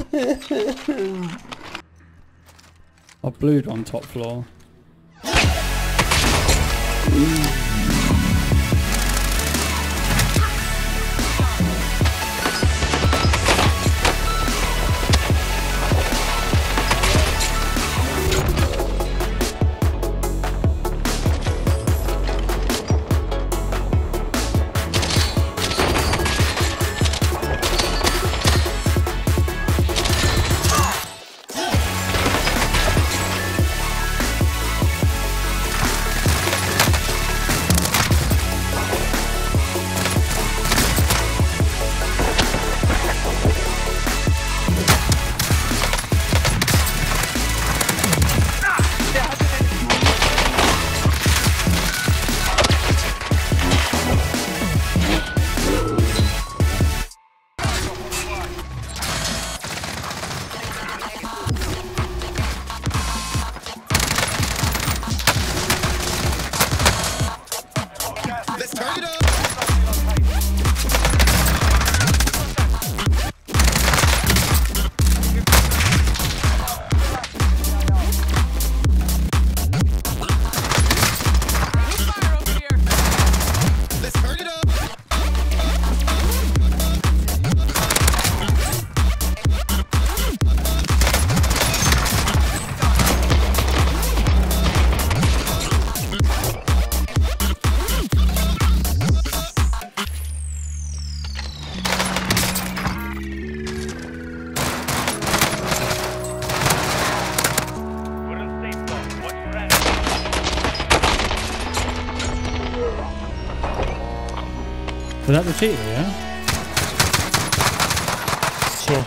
I blued on top floor. Was that the cheater, yeah? Sure.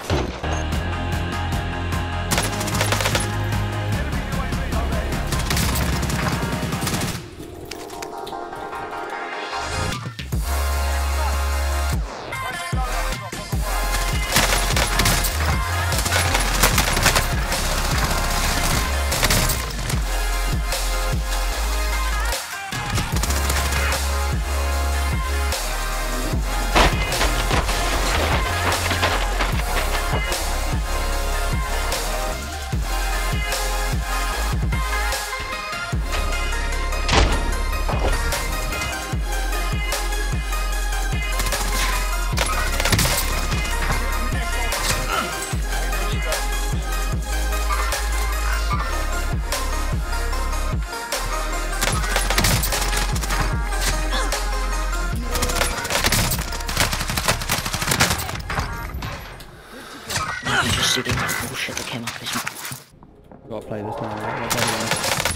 Shooting that bullshit that came off his mouth. Gotta play this now, right?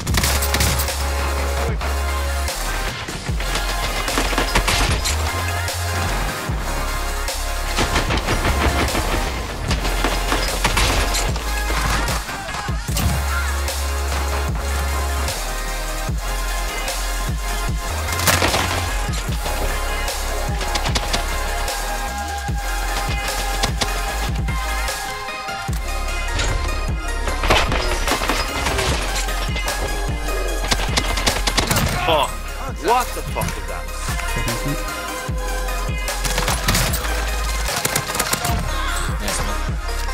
Fuck. What the fuck is that? Nice, man.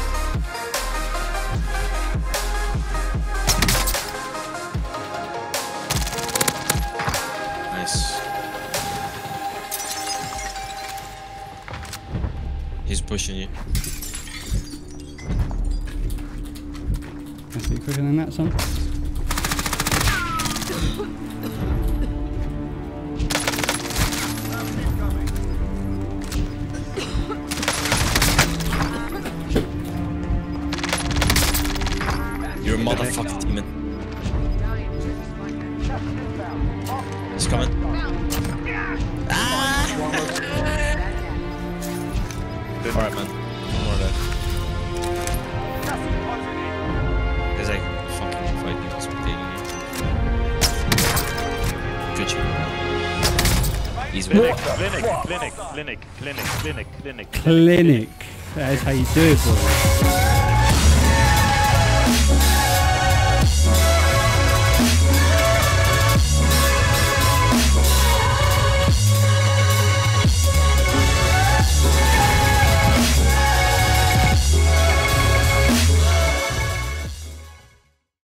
Nice. He's pushing you. Can be quicker than that, son. You're a motherfucking demon. He's coming. Ah! Alright, man. One more left. There's like fucking 5 people spectating you. Good shit. He's Clinic, winning. clinic. Clinic. That is how you do it, boy.